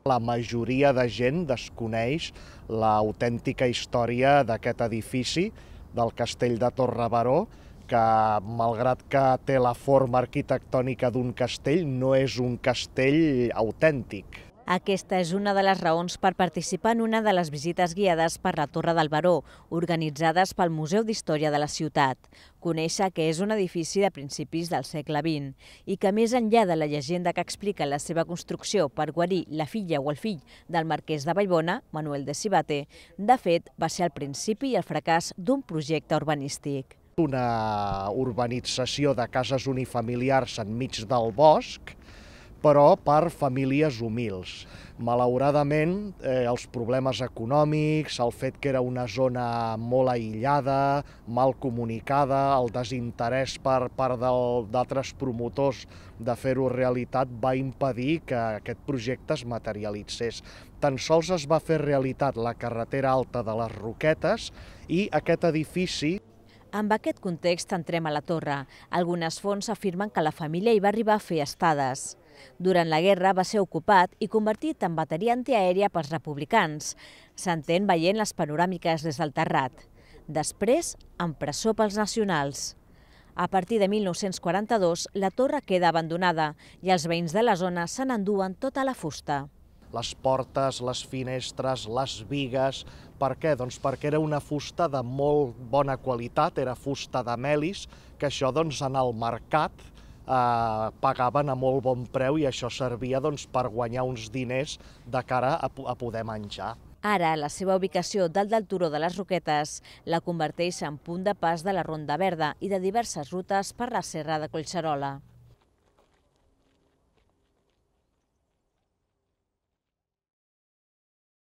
La majoria de gent desconeix l'autèntica història d'aquest edifici, del castell de Torre-baró, que, malgrat que té la forma arquitectònica d'un castell, no és un castell autèntic. Aquesta és una de les raons per participar en una de les visites guiades per la Torre del Baró, organitzades pel Museu d'Història de la ciutat. Conèixer que és un edifici de principis del segle XX i que, més enllà de la llegenda que explica la seva construcció per guarir la filla o el fill del marquès de Vallbona, Manuel de Sivatte, de fet va ser el principi i el fracàs d'un projecte urbanístic. Una urbanització de cases unifamiliars enmig del bosc, però per famílies humils. Malauradament, els problemes econòmics, el fet que era una zona molt aïllada, mal comunicada, el desinterès per part d'altres promotors de fer-ho realitat va impedir que aquest projecte es materialitzés. Tan sols es va fer realitat la carretera alta de les Roquetes i aquest edifici. Amb aquest context entrem a la torre. Algunes fonts afirmen que la família hi va arribar a fer estades. Durant la guerra va ser ocupat i convertit en bateria antiaèria pels republicans. S'entén veient les panoràmiques des del terrat. Després, en presó pels nacionals. A partir de 1942, la torre queda abandonada i els veïns de la zona se n'enduen tota la fusta. Les portes, les finestres, les bigues. Per què? Doncs perquè era una fusta de molt bona qualitat, era fusta de melis, que això en el mercat pagaven a molt bon preu i això servia per guanyar uns diners de cara a poder menjar. Ara, la seva ubicació dalt del turó de les Roquetes la converteix en punt de pas de la Ronda Verda i de diverses rutes per la Serra de Collserola.